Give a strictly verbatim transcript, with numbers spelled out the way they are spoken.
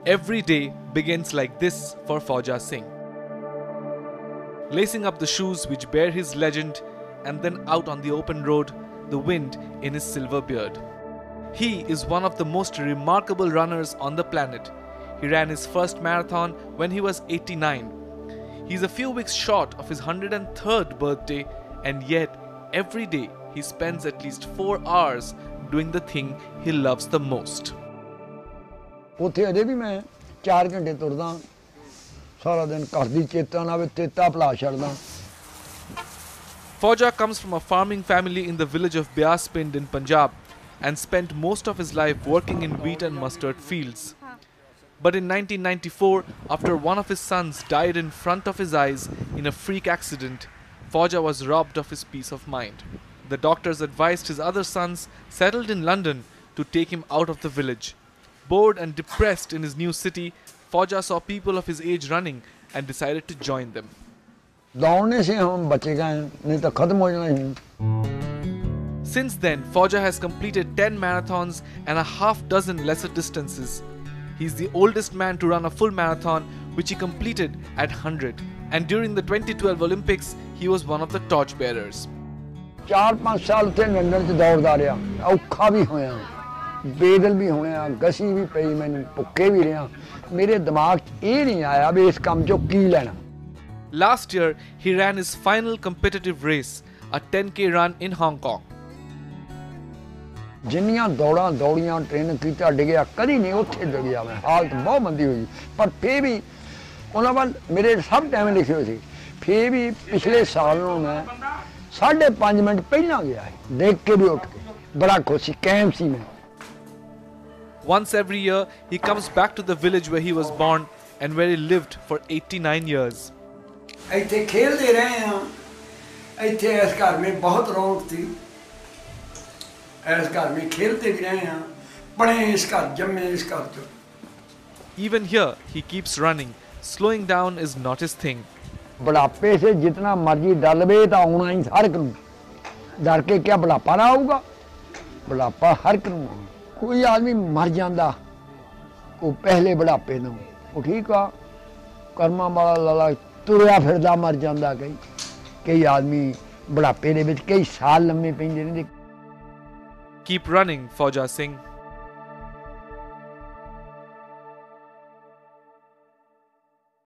Every day begins like this for Fauja Singh. Lacing up the shoes which bear his legend, and then out on the open road, the wind in his silver beard. He is one of the most remarkable runners on the planet. He ran his first marathon when he was eighty-nine. He's a few weeks short of his one hundred third birthday, and yet every day he spends at least four hours doing the thing he loves the most. ਉੱਥੇ ਅਜੇ ਵੀ ਮੈਂ ਚਾਰ ਘੰਟੇ ਤੁਰਦਾ ਸਾਰਾ ਦਿਨ ਘਰ ਦੀ ਚੇਤਾ ਨਾ ਆਵੇ ਤੇਤਾ ਭਲਾ ਛੱਡਦਾ. Fauja comes from a farming family in the village of Beas Pind in Punjab and spent most of his life working in wheat and mustard fields. But in nineteen ninety-four, after one of his sons died in front of his eyes in a freak accident, Fauja was robbed of his peace of mind. The doctors advised his other sons, settled in London, to take him out of the village. Bored and depressed in his new city, Fauja saw people of his age running and decided to join them. Since then, Fauja has completed ten marathons and a half dozen lesser distances. He's the oldest man to run a full marathon, which he completed at one hundred. And during the twenty twelve Olympics, he was one of the torchbearers. ਚਾਰ ਪੰਜ ਸਾਲ ਉੱਥੇ London 'ਚ ਦੌੜਦਾ ਰਿਹਾ, ਔਖਾ ਵੀ ਹੋਇਆ, ਬੇਦਲ ਵੀ ਹੋਇਆ, ਗਸੀ ਵੀ ਪਈ ਮੈਨੂੰ, ਭੁੱਖੇ ਵੀ ਰਿਹਾ. ਮੇਰੇ ਦਿਮਾਗ 'ਚ ਇਹ ਨਹੀਂ ਆਇਆ ਵੀ ਇਸ ਕੰਮ 'ਚੋਂ ਕੀ ਲੈਣਾ. Last year, he ran his final competitive race, a ten K run in Hong Kong. ਜਿੰਨੀਆਂ ਦੌੜਾਂ ਦੌੜੀਆਂ ਟ੍ਰੇਨ ਕੀਤਾ ਡਿੱਗਿਆ ਕਦੀ ਨਹੀਂ ਉੱਥੇ ਡਿੱਗਿਆ ਮੈਂ. ਹਾਲਤ ਬਹੁਤ ਮੰਦੀ ਹੋਈ, ਪਰ ਫੇਰ ਵੀ ਉਹਨਾਂ ਵੱਲ ਮੇਰੇ ਸਭ ਟਾਈਮ ਲਿਖੇ ਹੋਏ ਸੀ. ਫੇਰ ਵੀ ਪਿਛਲੇ ਸਾਲ ਨੂੰ ਮੈਂ ਸਾਢੇ ਪੰਜ ਮਿੰਟ ਪਹਿਲਾਂ ਗਿਆ ਸੀ, ਦੇਖ ਕੇ ਵੀ ਉੱਠ ਕੇ ਬੜਾ ਖੁਸ਼ ਸੀ, ਕਾਇਮ ਸੀ ਮੈਂ. Once every year, he comes back to the village where he was born and where he lived for eighty-nine years. ਇੱਥੇ ਖੇਡਦੇ ਰਹੇ ਹਾਂ, ਇੱਥੇ ਇਸ ਘਰ ਵਿੱਚ ਬਹੁਤ ਰੌਣਕ ਸੀ. ਇਸ ਘਰ ਵਿੱਚ ਖੇਡਦੇ ਵੀ ਰਹੇ ਹਾਂ, ਬੜੇ ਇਸ ਘਰ ਜੰਮੇ ਇਸ ਘਰ 'ਚ. Even here, he keeps running. Slowing down is not his thing. बुढ़ापे से जितना मर्जी डर लवे तो आना ही हर एक डर के क्या बुढ़ापा ना आऊगा. बुढ़ापा हर एक कोई आदमी मर जाता वो पहले बुढ़ापे न वो ठीक आ कर्मा वाला लाला तुरया फिरदा मर जाता. कई कई आदमी बुढ़ापे दे विच कई साल लम्मे पैंदे रहिंदे. Keep running, Fauja Singh.